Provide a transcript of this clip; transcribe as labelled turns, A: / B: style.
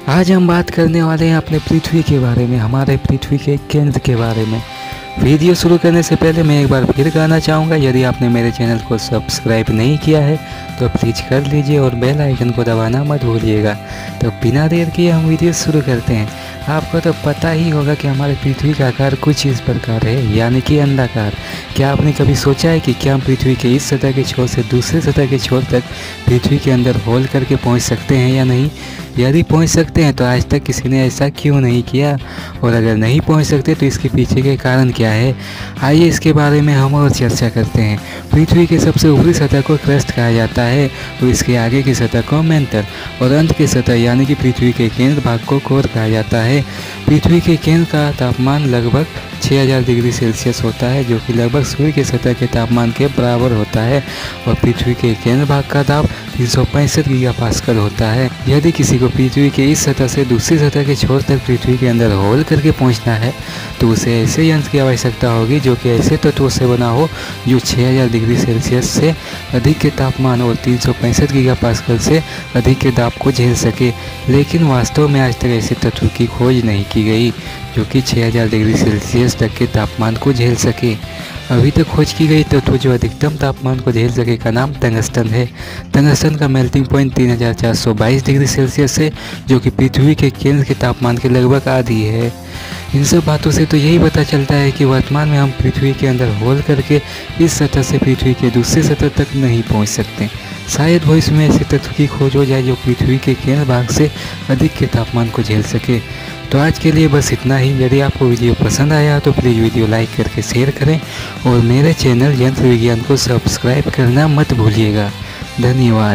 A: आज हम बात करने वाले हैं अपने पृथ्वी के बारे में, हमारे पृथ्वी के केंद्र के बारे में। वीडियो शुरू करने से पहले मैं एक बार फिर कहना चाहूँगा, यदि आपने मेरे चैनल को सब्सक्राइब नहीं किया है तो प्लीज़ कर लीजिए और बेल आइकन को दबाना मत भूलिएगा। तो बिना देर किए हम वीडियो शुरू करते हैं। आपको तो पता ही होगा कि हमारे पृथ्वी का आकार कुछ इस प्रकार है, यानी कि अंडाकार। क्या आपने कभी सोचा है कि क्या हम पृथ्वी के इस सतह के छोर से दूसरे सतह के छोर तक पृथ्वी के अंदर होल करके पहुंच सकते हैं या नहीं? यदि पहुंच सकते हैं तो आज तक किसी ने ऐसा क्यों नहीं किया, और अगर नहीं पहुंच सकते तो इसके पीछे के कारण क्या है? आइए इसके बारे में हम और चर्चा करते हैं। पृथ्वी के सबसे ऊपरी सतह को क्रस्ट कहा जाता है और इसके आगे की सतह को मेंटर, और अंत की सतह यानी कि पृथ्वी के केंद्र भाग को कोर कहा जाता है। पृथ्वी के केंद्र का तापमान लगभग 6000 डिग्री सेल्सियस होता है, जो कि लगभग सूर्य के सतह के तापमान के बराबर होता है, और पृथ्वी के केंद्र भाग का दाब 365 गीगापास्कल होता है। यदि किसी को पृथ्वी के इस सतह से दूसरी सतह के छोर तक पृथ्वी के अंदर होल करके पहुंचना है तो उसे ऐसे यंत्र की आवश्यकता होगी जो कि ऐसे तत्वों से बना हो जो 6000 डिग्री सेल्सियस से अधिक के तापमान और 365 गीगापास्कल से अधिक के दाब को झेल सके। लेकिन वास्तव में आज तक ऐसे तत्व की खोज नहीं की गई जो कि 6000 डिग्री सेल्सियस तक के तापमान को झेल सके। अभी तक खोज की गई तत्व जो अधिकतम तापमान को झेल सके का नाम टंगस्टन है। टंगस्टन का मेल्टिंग पॉइंट 3422 डिग्री सेल्सियस है, जो कि पृथ्वी के केंद्र के तापमान के लगभग आधी है। इन सब बातों से तो यही पता चलता है कि वर्तमान में हम पृथ्वी के अंदर होल करके इस सतह से पृथ्वी के दूसरी सतह तक नहीं पहुंच सकते। शायद भविष्य में ऐसे तत्व की खोज हो जाए जो पृथ्वी के केंद्र भाग से अधिक के तापमान को झेल सके। तो आज के लिए बस इतना ही। यदि आपको वीडियो पसंद आया तो प्लीज़ वीडियो लाइक करके शेयर करें और मेरे चैनल यंत्र विज्ञान को सब्सक्राइब करना मत भूलिएगा। धन्यवाद।